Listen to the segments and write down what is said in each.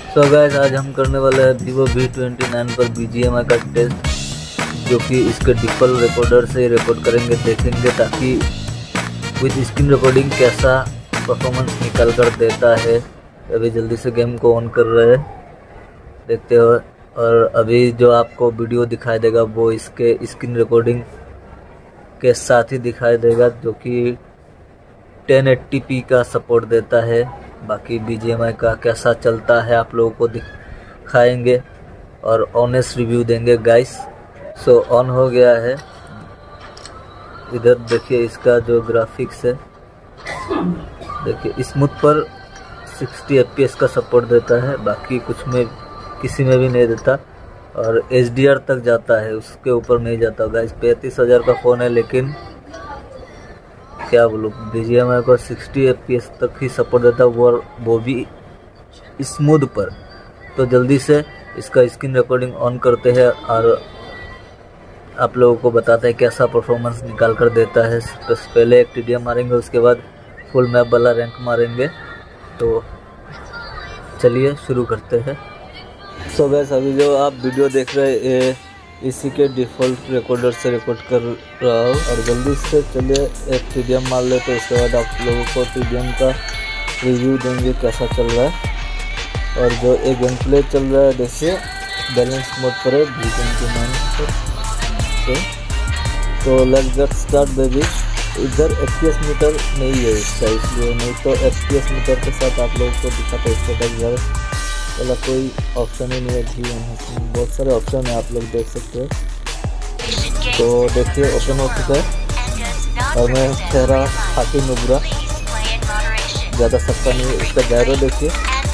So guys, आज हम करने वाले हैं Vivo V29 पर BGMI का टेस्ट, जो कि इसके डिफ़ॉल्ट रिकॉर्डर से रिकॉर्ड करेंगे, देखेंगे ताकि विद स्क्रीन रिकॉर्डिंग कैसा परफॉर्मेंस निकाल कर देता है। अभी जल्दी से गेम को ऑन कर रहे हैं, देखते हो। और अभी जो आपको वीडियो दिखाई देगा वो इसके स्क्रीन रिकॉर्डिंग के साथ ही दिखाई देगा, जो कि 1080p का सपोर्ट देता है। बाकी BGMI का कैसा चलता है आप लोगों को दिखाएंगे और ऑनेस्ट रिव्यू देंगे गाइस। सो ऑन हो गया है। इधर देखिए इसका जो ग्राफिक्स है, देखिए स्मूथ पर 60 FPS का सपोर्ट देता है, बाकी कुछ में किसी में भी नहीं देता। और HDR तक जाता है, उसके ऊपर नहीं जाता गाइस। 35,000 का फ़ोन है, लेकिन क्या बोलूँ, BGMI को 60 FPS तक ही सपोर्ट देता है, वो भी स्मूथ पर। तो जल्दी से इसका स्क्रीन रिकॉर्डिंग ऑन करते हैं और आप लोगों को बताते हैं कैसा परफॉर्मेंस निकाल कर देता है। पहले एक TDM मारेंगे, उसके बाद फुल मैप वाला रैंक मारेंगे। तो चलिए शुरू करते हैं। सो गाइस, अभी जो आप वीडियो देख रहे हैं इसी के डिफ़ॉल्ट रिकॉर्डर से रिकॉर्ड कर रहा हूँ। और जल्दी से चलिए एक TDM मार ले, तो उसके बाद आप लोगों को TDM का रिव्यू देंगे कैसा चल रहा है। और जो एक गेम प्ले चल रहा है, देखिए बैलेंस मोड पर है V29 से। तो लेट्स गेट स्टार्ट बेबी। इधर FPS मीटर नहीं है इसका, इसलिए नहीं तो FPS मीटर के साथ आप लोगों को दिखाते स्टेटस वाला कोई ऑप्शन ही नहीं है जी। बहुत सारे ऑप्शन है, आप लोग देख सकते हैं। तो देखिए ओपन हो चुका है और मैं चेहरा खाकी नुबरा, ज़्यादा सकता नहीं है। इसका जायरो देखिए,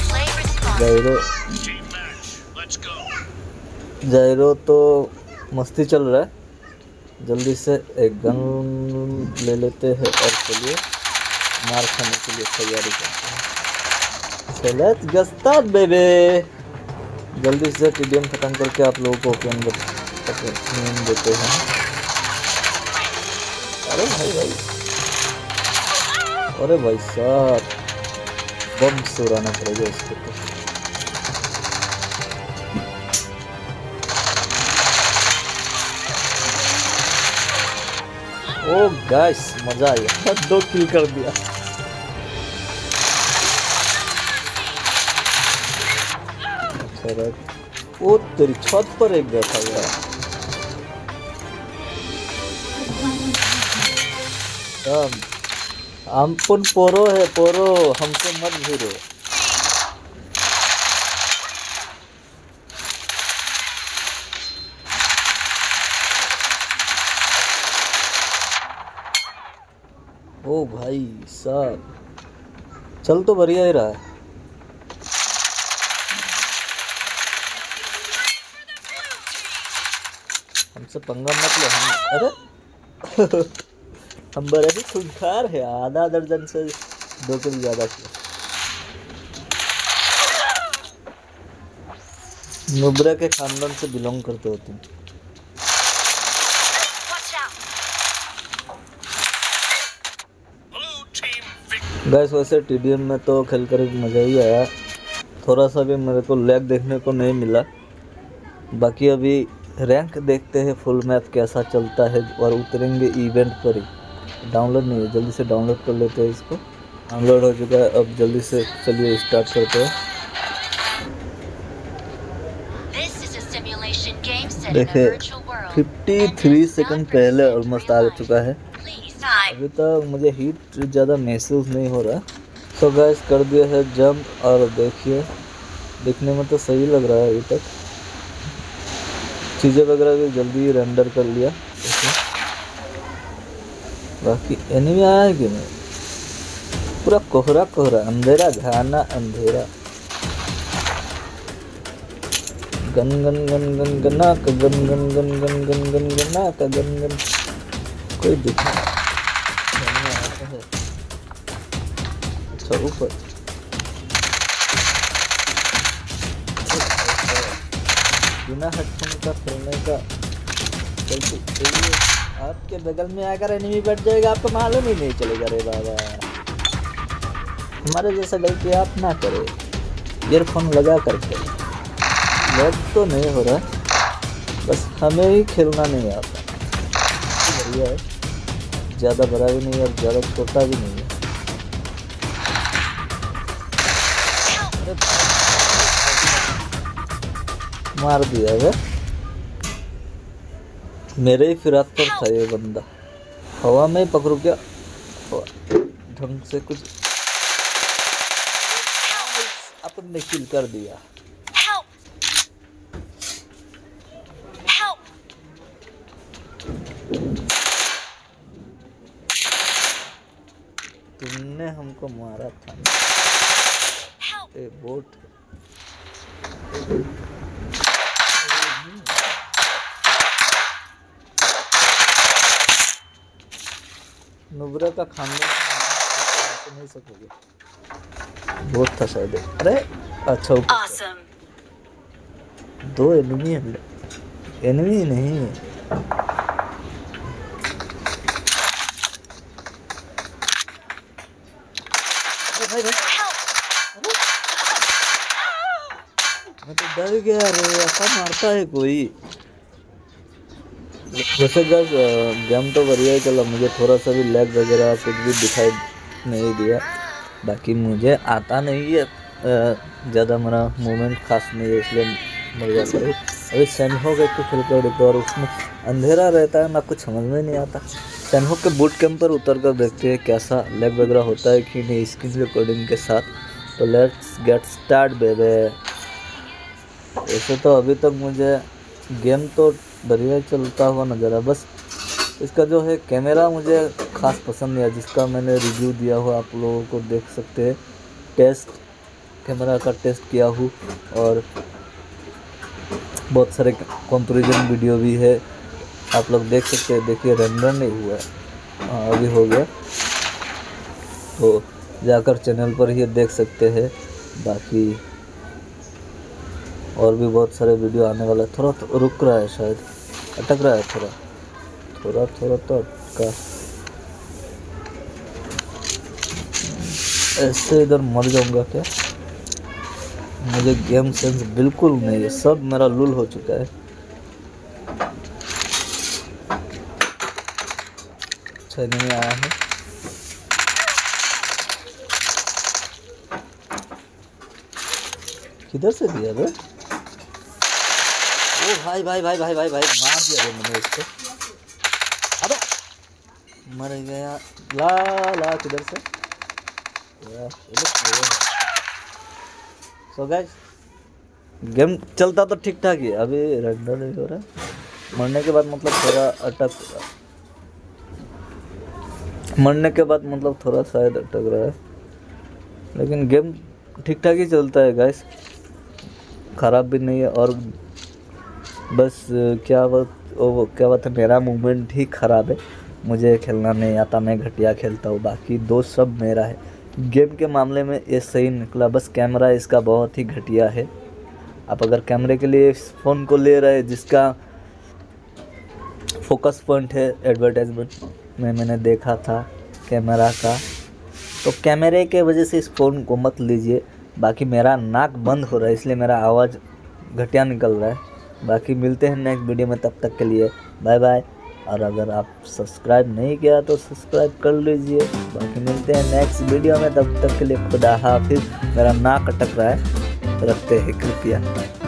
जायरो तो मस्ती चल रहा है। जल्दी से एक गन ले लेते हैं और चलिए मार खाने के लिए तैयारी करते हैं। So let's get started baby। जल्दी से TDM खत्म करके आप लोगों को ओपन देते हैं। अरे भाई अरे भाई साहब, बम सुराना पड़ेगा इसको तो। ओ गाइस, मजा आया, 2 किल कर दिया। ओ तेरी छत पर एक बैठा हुआ है। हम पोरो है, पोरो हमसे मत भिड़ो। ओ भाई साहब, चल तो बढ़िया ही रहा है। हमसे पंगा मत लो, हम अरे हम बड़े ही खूंखार है, आधा दर्जन से 2 किल ज़्यादा किया। नुब्रा के खानदान से बिलोंग करते हो तुम। गाइस, वैसे TDM में तो खेल कर मज़ा ही आया, थोड़ा सा भी मेरे को लैग देखने को नहीं मिला। बाकी अभी रैंक देखते हैं फुल मैप कैसा चलता है और उतरेंगे इवेंट पर ही। डाउनलोड नहीं है, जल्दी से डाउनलोड कर लेते हैं इसको। डाउनलोड हो चुका है, अब जल्दी से चलिए स्टार्ट करते हैं। देखिए 53 सेकंड पहले ऑलमोस्ट आ चुका है। अभी तक मुझे हीट ज़्यादा महसूस नहीं हो रहा। सो गाइस, कर दिया है जंप और देखिए दिखने में तो सही लग रहा है। अभी तक चीज़ें वगैरह भी जल्दी रेंडर कर लिया। बाकी एनिमी आया है कि नहीं, पूरा कोहरा कोहरा, अंधेरा घाना अंधेरा। गन गन गन गन गना का गन गन गन गन गन गन गना का गन गन। कोई दिखा नहीं आता है। अच्छा ऊपर बिना हेडफोन का खेलने का आपके बगल में आकर एनिमी बैठ जाएगा, आपको मालूम ही नहीं चलेगा। रे बाबा, हमारे जैसा गलती आप ना करें। ईयरफोन लगा करके। लैग तो नहीं हो रहा, बस हमें ही खेलना नहीं आता। बढ़िया है, ज़्यादा बड़ा भी नहीं है और ज़्यादा छोटा भी नहीं है। मार दिया है, मेरे ही फिराक पर था ये बंदा। हवा में पकड़ू क्या ढंग से कुछ, अपन ने किल कर दिया। तुमने हमको मारा था, ए बोट। नुब्रा का खाना नहीं सकोगे, बहुत था शायद। अरे अच्छा awesome. 2 एनिमी है, एनिमी नहीं मैं तो डर गया रे, ऐसा मारता है कोई। वैसे गाइस गेम तो बढ़िया ही चला, मुझे थोड़ा सा भी लैग वगैरह कुछ भी दिखाई नहीं दिया। बाकी मुझे आता नहीं है ज़्यादा, मेरा मूवमेंट खास नहीं है, इसलिए मर जाता हूँ। अभी सैनहॉक एक तो खेल कर देखते और उसमें अंधेरा रहता है ना, कुछ समझ में नहीं आता। सैनहॉक के बूट कैंप पर उतर कर देखते हैं कैसा लैग वगैरह होता है कि नहीं स्क्रीन रिकॉर्डिंग के साथ। तो लेट्स गेट स्टार्ट बेबे। वैसे तो अभी तक मुझे गेम तो बढ़िया चलता हुआ नज़र है, बस इसका जो है कैमरा मुझे ख़ास पसंद नहीं है, जिसका मैंने रिव्यू दिया हुआ आप लोगों को देख सकते हैं। टेस्ट कैमरा का टेस्ट किया हूँ और बहुत सारे कंपैरिजन वीडियो भी है, आप लोग देख सकते हैं। देखिए रेंडर नहीं हुआ है, हाँ अभी हो गया, तो जाकर चैनल पर ही देख सकते हैं। बाकी और भी बहुत सारे वीडियो आने वाला है। थोड़ा तो रुक रहा है, शायद अटक रहा है थोड़ा तो अटका। ऐसे इधर मर जाऊंगा क्या? मुझे गेम सेंस बिल्कुल नहीं है, सब मेरा लूल हो चुका है। अच्छा नहीं आया है, किधर से दिया बे? ओ भाई मार दिया रे मैंने इसको। अबे मर गया। ला किधर से? सो गाइस गेम चलता तो ठीक ठाक ही, अभी रेंडर नहीं हो रहा। मरने के बाद मतलब थोड़ा शायद अटक रहा है, लेकिन गेम ठीक ठाक ही चलता है गाइस, ख़राब भी नहीं है। और बस क्या बात है, मेरा मूवमेंट ही ख़राब है, मुझे खेलना नहीं आता, मैं घटिया खेलता हूँ। बाकी दोस्त सब मेरा है। गेम के मामले में ये सही निकला, बस कैमरा इसका बहुत ही घटिया है। आप अगर कैमरे के लिए इस फ़ोन को ले रहे हैं जिसका फोकस पॉइंट है एडवर्टाइजमेंट में मैंने देखा था कैमरा का, तो कैमरे के वजह से इस फ़ोन को मत लीजिए। बाकी मेरा नाक बंद हो रहा है, इसलिए मेरा आवाज़ घटिया निकल रहा है। बाकी मिलते हैं नेक्स्ट वीडियो में, तब तक के लिए बाय बाय। और अगर आप सब्सक्राइब नहीं किया तो सब्सक्राइब कर लीजिए। बाकी मिलते हैं नेक्स्ट वीडियो में, तब तक के लिए खुदा हाफिज़। मेरा नाक अटक रहा है, रखते हैं कृपया।